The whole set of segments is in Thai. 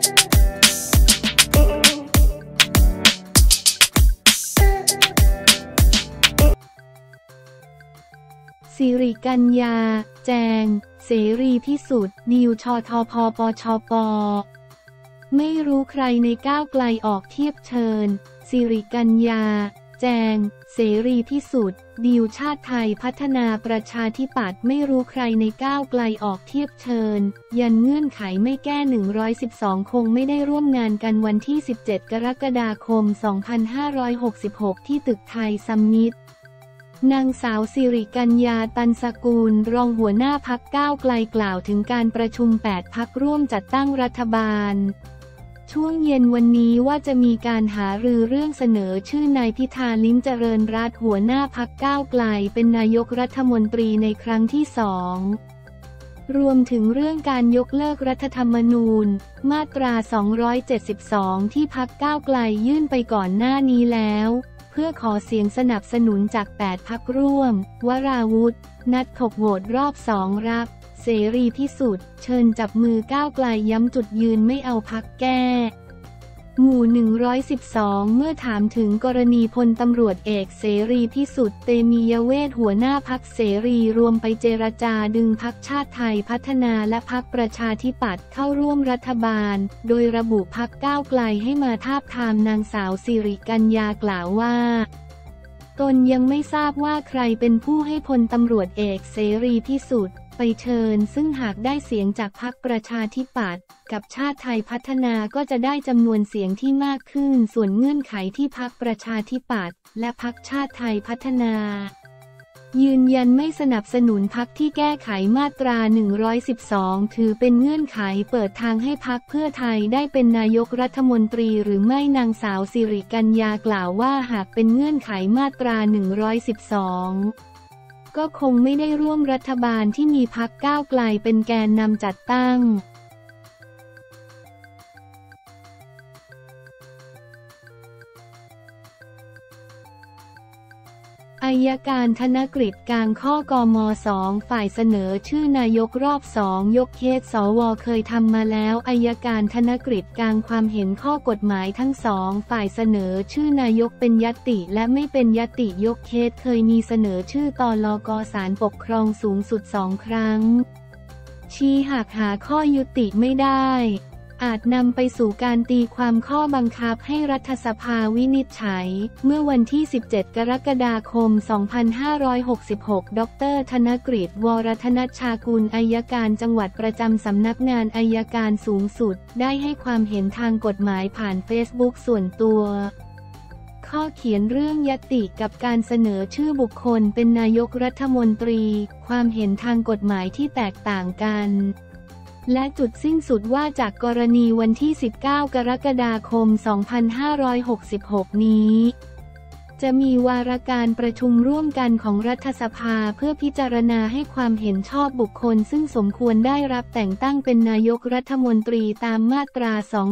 สิริกัญญาแจงเสรีพิสุทธิ์ดิวชทพปชปไม่รู้ใครในก้าวไกลออกเทียบเชิญสิริกัญญาแจงเสรีพิสุทธิ์ดิวชาติไทยพัฒนาประชาธิปัตย์ไม่รู้ใครในก้าวไกลออกเทียบเชิญยันเงื่อนไขไม่แก้112คงไม่ได้ร่วมงานกันวันที่17กรกฎาคม2566ที่ตึกไทยซัมมิตนางสาวสิริกัญญาตันสกุลรองหัวหน้าพรรคก้าวไกลกล่าวถึงการประชุม8พรรคร่วมจัดตั้งรัฐบาลช่วงเย็นวันนี้ว่าจะมีการหารือเรื่องเสนอชื่อนายพิธาลิ้มเจริญรัตน์หัวหน้าพรรคก้าวไกลเป็นนายกรัฐมนตรีในครั้งที่2รวมถึงเรื่องการยกเลิกรัฐธรรมนูญมาตรา272ที่พรรคก้าวไกลยื่นไปก่อนหน้านี้แล้วเพื่อขอเสียงสนับสนุนจาก8พรรคร่วมวราวุธนัดถกโหวตรอบ2รับเสรีพิสุทธิ์เชิญจับมือก้าวไกลย้ำจุดยืนไม่เอาพรรคแก้หมู่112เมื่อถามถึงกรณีพลตำรวจเอกเสรีพิสุทธิ์เตมียเวทหัวหน้าพรรคเสรีรวมไปเจรจาดึงพรรคชาติไทยพัฒนาและพรรคประชาธิปัตย์เข้าร่วมรัฐบาลโดยระบุพรรคก้าวไกลให้มาทาบทามนางสาวสิริกัญญากล่าวว่าตนยังไม่ทราบว่าใครเป็นผู้ให้พลตำรวจเอกเสรีพิสุทธิ์ไปเชิญซึ่งหากได้เสียงจากพรรคประชาธิปัตย์กับชาติไทยพัฒนาก็จะได้จำนวนเสียงที่มากขึ้นส่วนเงื่อนไขที่พรรคประชาธิปัตย์และพรรคชาติไทยพัฒนายืนยันไม่สนับสนุนพรรคที่แก้ไขมาตรา112ถือเป็นเงื่อนไขเปิดทางให้พรรคเพื่อไทยได้เป็นนายกรัฐมนตรีหรือไม่นางสาวสิริกัญญากล่าวว่าหากเป็นเงื่อนไขมาตรา112ก็คงไม่ได้ร่วมรัฐบาลที่มีพรรคก้าวไกลเป็นแกนนำจัดตั้งอัยการธนกฤษกลางข้อกม.2 ฝ่ายเสนอชื่อนายกรอบ2ยกเคสสว.เคยทำมาแล้วอัยการธนกฤษกลางความเห็นข้อกฎหมายทั้ง2ฝ่ายเสนอชื่อนายกเป็นญัตติและไม่เป็นญัตติยกเคสเคยมีเสนอชื่อตลก.ศาลปกครองสูงสุด2ครั้งชี้หากหาข้อยุติไม่ได้อาจนำไปสู่การตีความข้อบังคับให้รัฐสภาวินิจฉัยเมื่อวันที่17กรกฎาคม2566ดร.ธนกฤษ วรธนชชากุลอัยการจังหวัดประจำสำนักงานอัยการสูงสุดได้ให้ความเห็นทางกฎหมายผ่านเฟซบุ๊กส่วนตัวข้อเขียนเรื่องญัตติกับการเสนอชื่อบุคคลเป็นนายกรัฐมนตรีความเห็นทางกฎหมายที่แตกต่างกันและจุดสิ้นสุดว่าจากกรณีวันที่19กรกฎาคม2566นี้จะมีวาระการประชุมร่วมกันของรัฐสภาเพื่อพิจารณาให้ความเห็นชอบบุคคลซึ่งสมควรได้รับแต่งตั้งเป็นนายกรัฐมนตรีตามมาตรา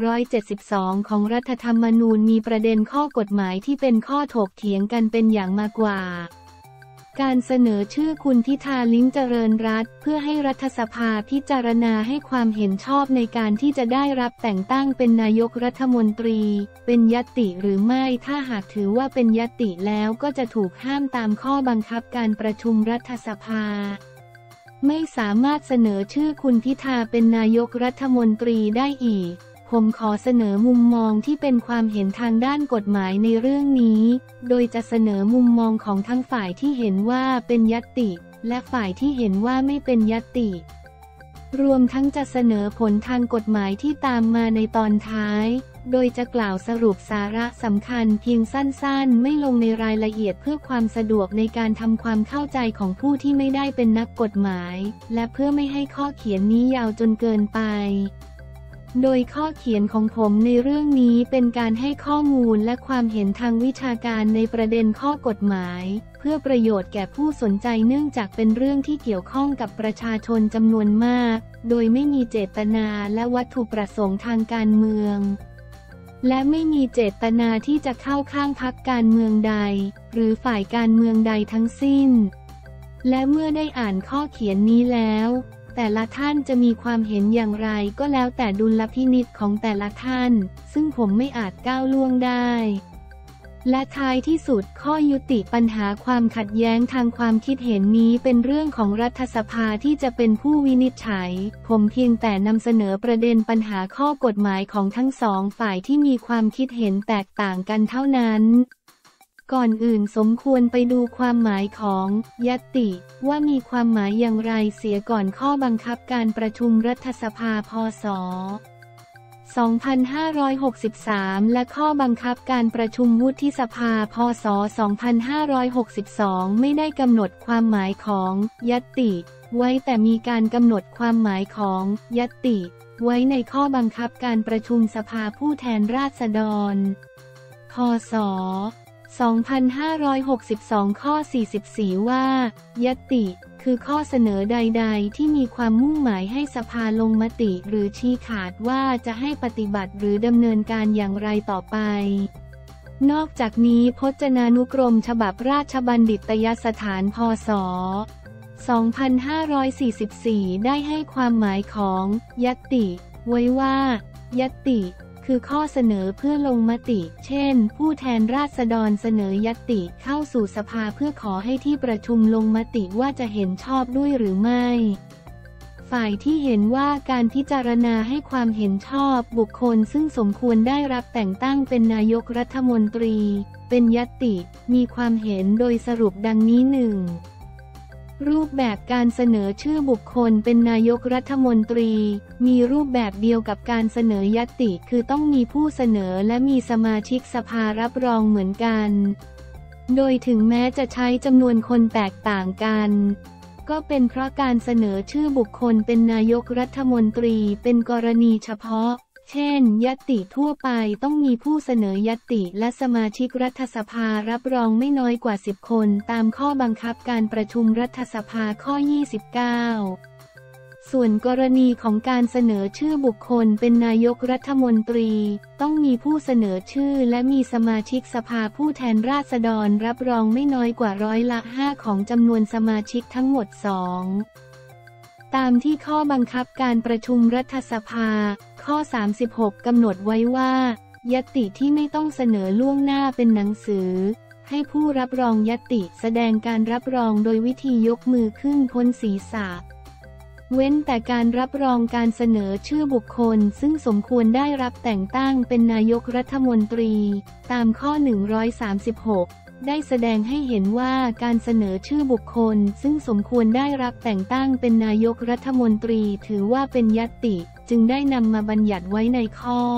272ของรัฐธรรมนูญมีประเด็นข้อกฎหมายที่เป็นข้อถกเถียงกันเป็นอย่างมากกว่าการเสนอชื่อคุณพิธาลิ้มเจริญรัตน์เพื่อให้รัฐสภาพิจารณาให้ความเห็นชอบในการที่จะได้รับแต่งตั้งเป็นนายกรัฐมนตรีเป็นญัตติหรือไม่ถ้าหากถือว่าเป็นญัตติแล้วก็จะถูกห้ามตามข้อบังคับการประชุมรัฐสภาไม่สามารถเสนอชื่อคุณพิธาเป็นนายกรัฐมนตรีได้อีกผมขอเสนอมุมมองที่เป็นความเห็นทางด้านกฎหมายในเรื่องนี้โดยจะเสนอมุมมองของทั้งฝ่ายที่เห็นว่าเป็นญัตติและฝ่ายที่เห็นว่าไม่เป็นญัตติรวมทั้งจะเสนอผลทางกฎหมายที่ตามมาในตอนท้ายโดยจะกล่าวสรุปสาระสำคัญเพียงสั้นๆไม่ลงในรายละเอียดเพื่อความสะดวกในการทำความเข้าใจของผู้ที่ไม่ได้เป็นนักกฎหมายและเพื่อไม่ให้ข้อเขียนนี้ยาวจนเกินไปโดยข้อเขียนของผมในเรื่องนี้เป็นการให้ข้อมูลและความเห็นทางวิชาการในประเด็นข้อกฎหมายเพื่อประโยชน์แก่ผู้สนใจเนื่องจากเป็นเรื่องที่เกี่ยวข้องกับประชาชนจำนวนมากโดยไม่มีเจตนาและวัตถุประสงค์ทางการเมืองและไม่มีเจตนาที่จะเข้าข้างพรรคการเมืองใดหรือฝ่ายการเมืองใดทั้งสิ้นและเมื่อได้อ่านข้อเขียนนี้แล้วแต่ละท่านจะมีความเห็นอย่างไรก็แล้วแต่ดุลพินิจของแต่ละท่านซึ่งผมไม่อาจก้าวล่วงได้และท้ายที่สุดข้อยุติปัญหาความขัดแย้งทางความคิดเห็นนี้เป็นเรื่องของรัฐสภาที่จะเป็นผู้วินิจฉัยผมเพียงแต่นำเสนอประเด็นปัญหาข้อกฎหมายของทั้งสองฝ่ายที่มีความคิดเห็นแตกต่างกันเท่านั้นก่อนอื่นสมควรไปดูความหมายของญัตติว่ามีความหมายอย่างไรเสียก่อนข้อบังคับการประชุมรัฐสภาพ.ศ. 2563 และข้อบังคับการประชุมวุฒิสภาพ.ศ. 2562 ไม่ได้กำหนดความหมายของญัตติไว้แต่มีการกำหนดความหมายของญัตติไว้ในข้อบังคับการประชุมสภาผู้แทนราษฎรพ.ศ. 2562 ข้อ 44 ว่าญัตติคือข้อเสนอใดๆที่มีความมุ่งหมายให้สภาลงมติหรือชี้ขาดว่าจะให้ปฏิบัติหรือดำเนินการอย่างไรต่อไปนอกจากนี้พจนานุกรมฉบับราชบัณฑิตยสถานพ.ศ. 2544 ได้ให้ความหมายของญัตติไว้ว่าญัตติคือข้อเสนอเพื่อลงมติเช่นผู้แทนราษฎรเสนอญัตติเข้าสู่สภาเพื่อขอให้ที่ประชุมลงมติว่าจะเห็นชอบด้วยหรือไม่ฝ่ายที่เห็นว่าการพิจารณาให้ความเห็นชอบบุคคลซึ่งสมควรได้รับแต่งตั้งเป็นนายกรัฐมนตรีเป็นญัตติมีความเห็นโดยสรุปดังนี้ 1. รูปแบบการเสนอชื่อบุคคลเป็นนายกรัฐมนตรีมีรูปแบบเดียวกับการเสนอญัตติคือต้องมีผู้เสนอและมีสมาชิกสภารับรองเหมือนกันโดยถึงแม้จะใช้จำนวนคนแตกต่างกันก็เป็นเพราะการเสนอชื่อบุคคลเป็นนายกรัฐมนตรีเป็นกรณีเฉพาะเช่นญัตติทั่วไปต้องมีผู้เสนอญัตติและสมาชิกรัฐสภารับรองไม่น้อยกว่า10 คนตามข้อบังคับการประชุมรัฐสภาข้อ 29 ส่วนกรณีของการเสนอชื่อบุคคลเป็นนายกรัฐมนตรีต้องมีผู้เสนอชื่อและมีสมาชิกสภาผู้แทนราษฎรรับรองไม่น้อยกว่า5%ของจำนวนสมาชิกทั้งหมด 2. ตามที่ข้อบังคับการประชุมรัฐสภาข้อ 36 กำหนดไว้ว่าญัตติที่ไม่ต้องเสนอล่วงหน้าเป็นหนังสือให้ผู้รับรองญัตติแสดงการรับรองโดยวิธียกมือขึ้นพ้นศีรษะเว้นแต่การรับรองการเสนอชื่อบุคคลซึ่งสมควรได้รับแต่งตั้งเป็นนายกรัฐมนตรีตามข้อ 136 ได้แสดงให้เห็นว่าการเสนอชื่อบุคคลซึ่งสมควรได้รับแต่งตั้งเป็นนายกรัฐมนตรีถือว่าเป็นญัตติจึงได้นำมาบัญญัติไว้ในข้อ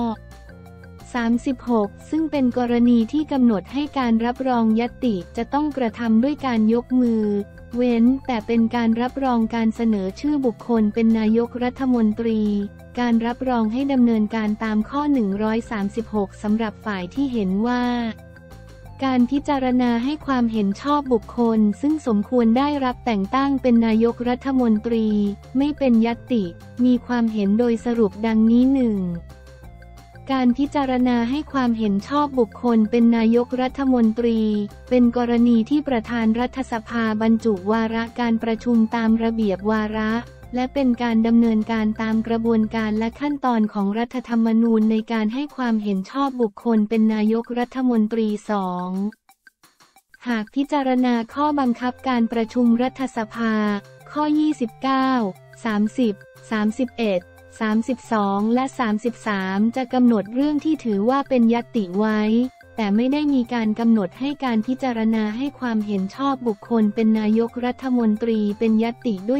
36 ซึ่งเป็นกรณีที่กำหนดให้การรับรองญัตติจะต้องกระทำด้วยการยกมือเว้นแต่เป็นการรับรองการเสนอชื่อบุคคลเป็นนายกรัฐมนตรีการรับรองให้ดำเนินการตามข้อ 136 สำหรับฝ่ายที่เห็นว่าการพิจารณาให้ความเห็นชอบบุคคลซึ่งสมควรได้รับแต่งตั้งเป็นนายกรัฐมนตรีไม่เป็นญัตติมีความเห็นโดยสรุปดังนี้ 1. การพิจารณาให้ความเห็นชอบบุคคลเป็นนายกรัฐมนตรีเป็นกรณีที่ประธานรัฐสภาบรรจุวาระการประชุมตามระเบียบวาระและเป็นการดำเนินการตามกระบวนการและขั้นตอนของรัฐธรรมนูญในการให้ความเห็นชอบบุคคลเป็นนายกรัฐมนตรี 2. หากพิจารณาข้อบังคับการประชุมรัฐสภาข้อ 29, 30, 31, 32 และ 33 จะกำหนดเรื่องที่ถือว่าเป็นญัตติไว้แต่ไม่ได้มีการกำหนดให้การพิจารณาให้ความเห็นชอบบุคคลเป็นนายกรัฐมนตรีเป็นญัตติด้วย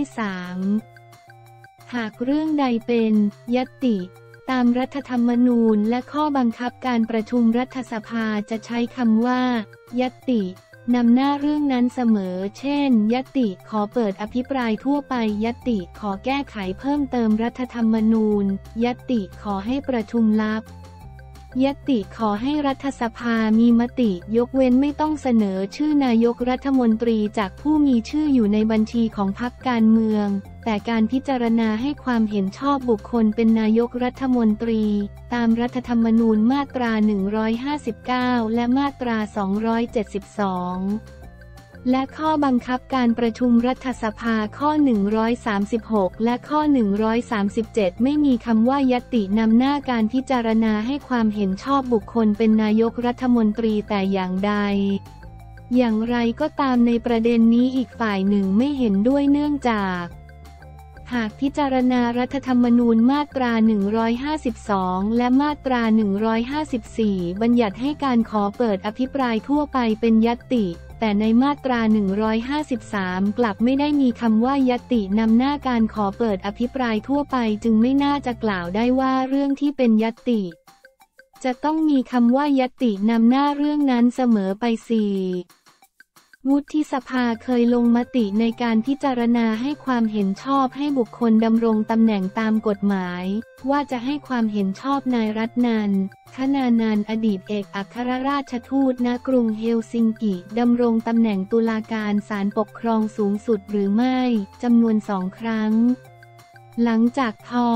3. หากเรื่องใดเป็นญัตติตามรัฐธรรมนูญและข้อบังคับการประชุมรัฐสภาจะใช้คำว่าญัตตินำหน้าเรื่องนั้นเสมอเช่นญัตติขอเปิดอภิปรายทั่วไปญัตติขอแก้ไขเพิ่มเติมรัฐธรรมนูญญัตติขอให้ประชุมลับญัตติขอให้รัฐสภามีมติยกเว้นไม่ต้องเสนอชื่อนายกรัฐมนตรีจากผู้มีชื่ออยู่ในบัญชีของพรรคการเมืองแต่การพิจารณาให้ความเห็นชอบบุคคลเป็นนายกรัฐมนตรีตามรัฐธรรมนูญมาตรา 159 และมาตรา 272 และข้อบังคับการประชุมรัฐสภาข้อ 136 และข้อ 137 ไม่มีคำว่าญัตตินำหน้าการพิจารณาให้ความเห็นชอบบุคคลเป็นนายกรัฐมนตรีแต่อย่างใดอย่างไรก็ตามในประเด็นนี้อีกฝ่ายหนึ่งไม่เห็นด้วยเนื่องจากหากพิจารณารัฐธรรมนูญมาตรา 152 และมาตรา 154 บัญญัติให้การขอเปิดอภิปรายทั่วไปเป็นญัตติแต่ในมาตรา 153 กลับไม่ได้มีคำว่าญัตตินำหน้าการขอเปิดอภิปรายทั่วไปจึงไม่น่าจะกล่าวได้ว่าเรื่องที่เป็นญัตติจะต้องมีคำว่าญัตตินำหน้าเรื่องนั้นเสมอไปสิวุฒิสภาเคยลงมติในการพิจารณาให้ความเห็นชอบให้บุคคลดำรงตำแหน่งตามกฎหมายว่าจะให้ความเห็นชอบนายรัตนันท์ คณานันท์อดีตเอกอัครราชทูตณกรุงเฮลซิงกิดำรงตำแหน่งตุลาการศาลปกครองสูงสุดหรือไม่จำนวน2 ครั้งหลังจาก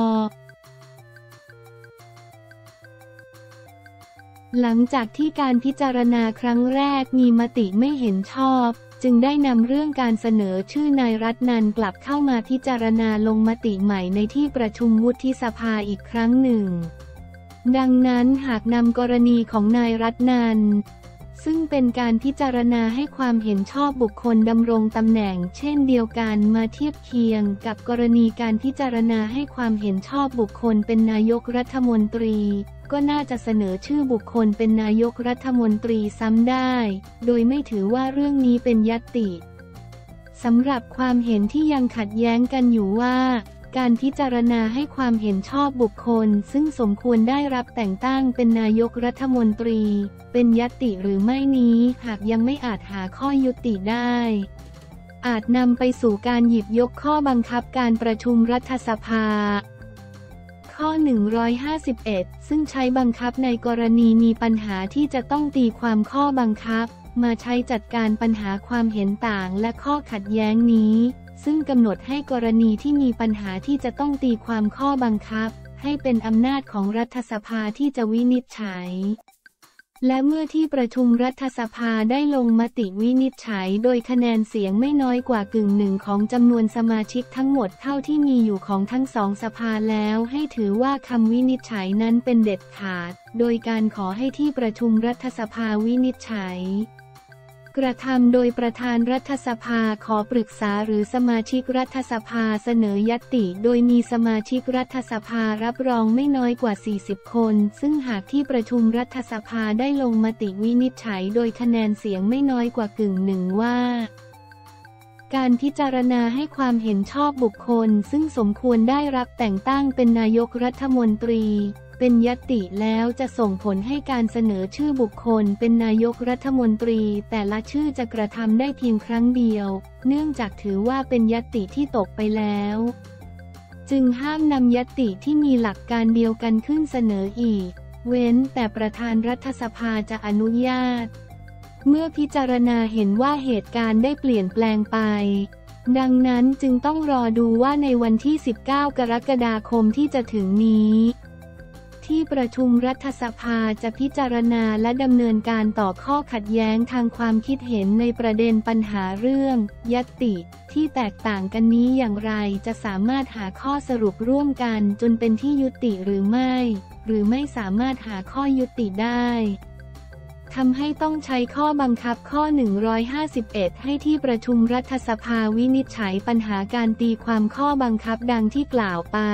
ที่การพิจารณาครั้งแรกมีมติไม่เห็นชอบจึงได้นำเรื่องการเสนอชื่อนายรัตนันท์กลับเข้ามาพิจารณาลงมติใหม่ในที่ประชุมวุฒิสภาอีกครั้งหนึ่งดังนั้นหากนำกรณีของนายรัตนันท์ซึ่งเป็นการพิจารณาให้ความเห็นชอบบุคคลดำรงตำแหน่งเช่นเดียวกันมาเทียบเคียงกับกรณีการพิจารณาให้ความเห็นชอบบุคคลเป็นนายกรัฐมนตรีก็น่าจะเสนอชื่อบุคคลเป็นนายกรัฐมนตรีซ้ำได้โดยไม่ถือว่าเรื่องนี้เป็นญัตติสำหรับความเห็นที่ยังขัดแย้งกันอยู่ว่าการพิจารณาให้ความเห็นชอบบุคคลซึ่งสมควรได้รับแต่งตั้งเป็นนายกรัฐมนตรีเป็นญัตติหรือไม่นี้หากยังไม่อาจหาข้อยุติได้อาจนำไปสู่การหยิบยกข้อบังคับการประชุมรัฐสภาข้อ 151 ซึ่งใช้บังคับในกรณีมีปัญหาที่จะต้องตีความข้อบังคับมาใช้จัดการปัญหาความเห็นต่างและข้อขัดแย้งนี้ซึ่งกำหนดให้กรณีที่มีปัญหาที่จะต้องตีความข้อบังคับให้เป็นอำนาจของรัฐสภาที่จะวินิจฉัยและเมื่อที่ประชุมรัฐสภาได้ลงมติวินิจฉัยโดยคะแนนเสียงไม่น้อยกว่ากึ่งหนึ่งของจำนวนสมาชิกทั้งหมดเท่าที่มีอยู่ของทั้งสองสภาแล้วให้ถือว่าคำวินิจฉัยนั้นเป็นเด็ดขาดโดยการขอให้ที่ประชุมรัฐสภาวินิจฉัยกระทำโดยประธานรัฐสภาขอปรึกษาหรือสมาชิกรัฐสภาเสนอญัตติโดยมีสมาชิกรัฐสภารับรองไม่น้อยกว่า40 คนซึ่งหากที่ประชุมรัฐสภาได้ลงมติวินิจฉัยโดยคะแนนเสียงไม่น้อยกว่ากึ่งหนึ่งว่าการพิจารณาให้ความเห็นชอบบุคคลซึ่งสมควรได้รับแต่งตั้งเป็นนายกรัฐมนตรีเป็นญัตติแล้วจะส่งผลให้การเสนอชื่อบุคคลเป็นนายกรัฐมนตรีแต่ละชื่อจะกระทำได้เพียงครั้งเดียวเนื่องจากถือว่าเป็นญัตติที่ตกไปแล้วจึงห้ามนำญัตติที่มีหลักการเดียวกันขึ้นเสนออีกเว้นแต่ประธานรัฐสภาจะอนุญาตเมื่อพิจารณาเห็นว่าเหตุการณ์ได้เปลี่ยนแปลงไปดังนั้นจึงต้องรอดูว่าในวันที่ 19 กรกฎาคมที่จะถึงนี้ที่ประชุมรัฐสภาจะพิจารณาและดำเนินการต่อข้อขัดแย้งทางความคิดเห็นในประเด็นปัญหาเรื่องญัตติที่แตกต่างกันนี้อย่างไรจะสามารถหาข้อสรุปร่วมกันจนเป็นที่ยุติหรือไม่สามารถหาข้อยุติได้ทำให้ต้องใช้ข้อบังคับข้อ 151 ให้ที่ประชุมรัฐสภาวินิจฉัยปัญหาการตีความข้อบังคับดังที่กล่าวไป